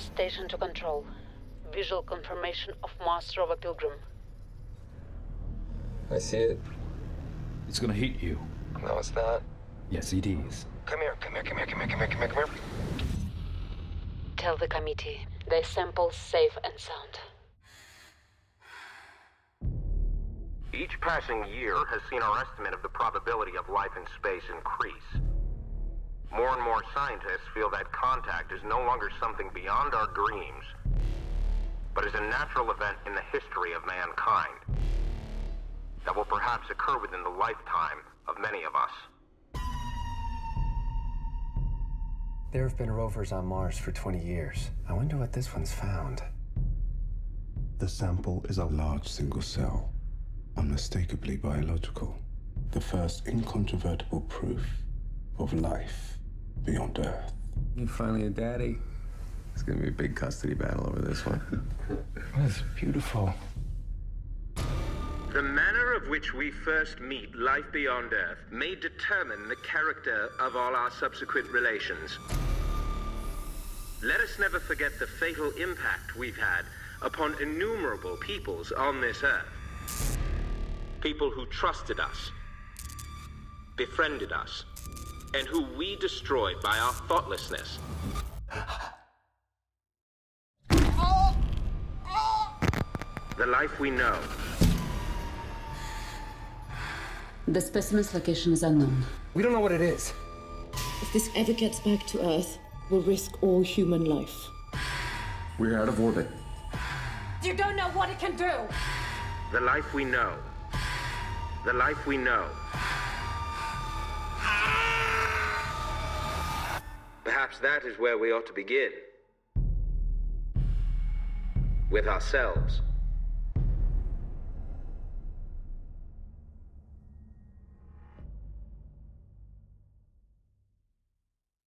Station to control. Visual confirmation of Mars rover Pilgrim. I see it. It's gonna hit you. No, it's not. Yes, it is. Come here. Tell the committee their samples safe and sound. Each passing year has seen our estimate of the probability of life in space increase. More and more scientists feel that contact is no longer something beyond our dreams, but is a natural event in the history of mankind that will perhaps occur within the lifetime of many of us. There have been rovers on Mars for 20 years. I wonder what this one's found. The sample is a large single cell, unmistakably biological. The first incontrovertible proof of life beyond Earth. You finally a daddy? It's gonna be a big custody battle over this one. That's beautiful. The manner of which we first meet life beyond Earth may determine the character of all our subsequent relations. Let us never forget the fatal impact we've had upon innumerable peoples on this Earth. People who trusted us, befriended us, and who we destroyed by our thoughtlessness. The life we know. The specimen's location is unknown. We don't know what it is. If this ever gets back to Earth, we'll risk all human life. We're out of orbit. You don't know what it can do! The life we know. The life we know. Perhaps that is where we ought to begin. With ourselves.